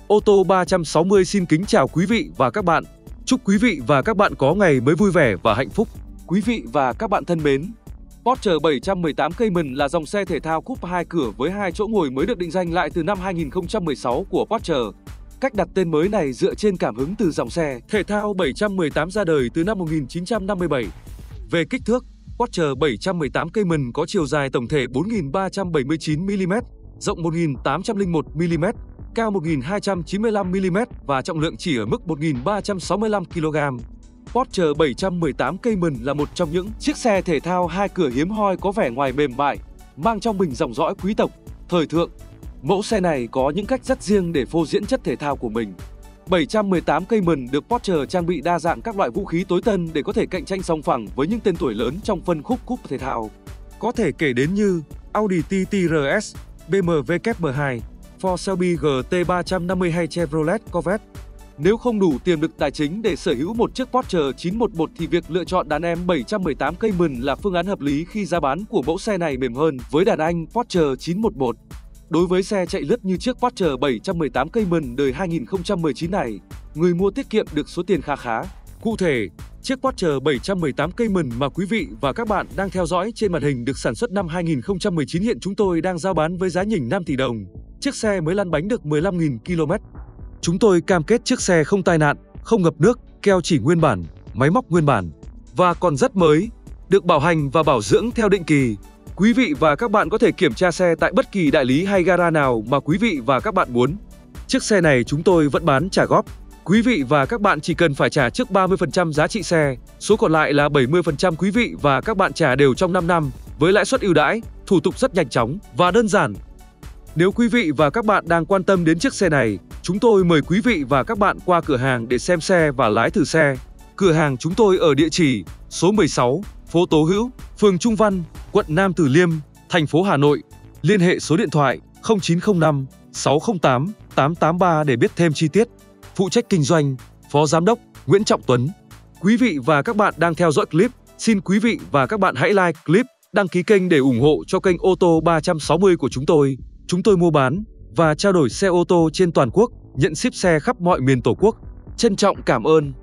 Ô tô 360 xin kính chào quý vị và các bạn. Chúc quý vị và các bạn có ngày mới vui vẻ và hạnh phúc. Quý vị và các bạn thân mến, Porsche 718 Cayman là dòng xe thể thao coupe 2 cửa với 2 chỗ ngồi mới được định danh lại từ năm 2016 của Porsche. Cách đặt tên mới này dựa trên cảm hứng từ dòng xe thể thao 718 ra đời từ năm 1957. Về kích thước, Porsche 718 Cayman có chiều dài tổng thể 4.379mm, rộng 1.801mm, cao 1.295mm và trọng lượng chỉ ở mức 1.365kg. Porsche 718 Cayman là một trong những chiếc xe thể thao 2 cửa hiếm hoi có vẻ ngoài mềm mại, mang trong mình dòng dõi quý tộc, thời thượng. Mẫu xe này có những cách rất riêng để phô diễn chất thể thao của mình. 718 Cayman được Porsche trang bị đa dạng các loại vũ khí tối tân để có thể cạnh tranh song phẳng với những tên tuổi lớn trong phân khúc coupe thể thao. Có thể kể đến như Audi TT RS, BMW M2, Ford Shelby GT350 hay Chevrolet Corvette. Nếu không đủ tiền lực tài chính để sở hữu một chiếc Porsche 911 thì việc lựa chọn đàn em 718 Cayman là phương án hợp lý khi giá bán của mẫu xe này mềm hơn với đàn anh Porsche 911. Đối với xe chạy lướt như chiếc Porsche 718 Cayman đời 2019 này, người mua tiết kiệm được số tiền khá. Cụ thể, chiếc Porsche 718 Cayman mà quý vị và các bạn đang theo dõi trên màn hình được sản xuất năm 2019 hiện chúng tôi đang giao bán với giá nhỉnh 5 tỷ đồng. Chiếc xe mới lăn bánh được 15.000 km. Chúng tôi cam kết chiếc xe không tai nạn, không ngập nước, keo chỉ nguyên bản, máy móc nguyên bản và còn rất mới, được bảo hành và bảo dưỡng theo định kỳ. Quý vị và các bạn có thể kiểm tra xe tại bất kỳ đại lý hay gara nào mà quý vị và các bạn muốn. Chiếc xe này chúng tôi vẫn bán trả góp. Quý vị và các bạn chỉ cần phải trả trước 30% giá trị xe, số còn lại là 70% quý vị và các bạn trả đều trong 5 năm, với lãi suất ưu đãi, thủ tục rất nhanh chóng và đơn giản. Nếu quý vị và các bạn đang quan tâm đến chiếc xe này, chúng tôi mời quý vị và các bạn qua cửa hàng để xem xe và lái thử xe. Cửa hàng chúng tôi ở địa chỉ số 16, phố Tố Hữu, phường Trung Văn, quận Nam Từ Liêm, thành phố Hà Nội. Liên hệ số điện thoại 0905 608 883 để biết thêm chi tiết. Phụ trách kinh doanh, Phó Giám đốc Nguyễn Trọng Tuấn. Quý vị và các bạn đang theo dõi clip, xin quý vị và các bạn hãy like clip, đăng ký kênh để ủng hộ cho kênh ô tô 360 của chúng tôi. Chúng tôi mua bán và trao đổi xe ô tô trên toàn quốc, nhận ship xe khắp mọi miền Tổ quốc. Trân trọng cảm ơn.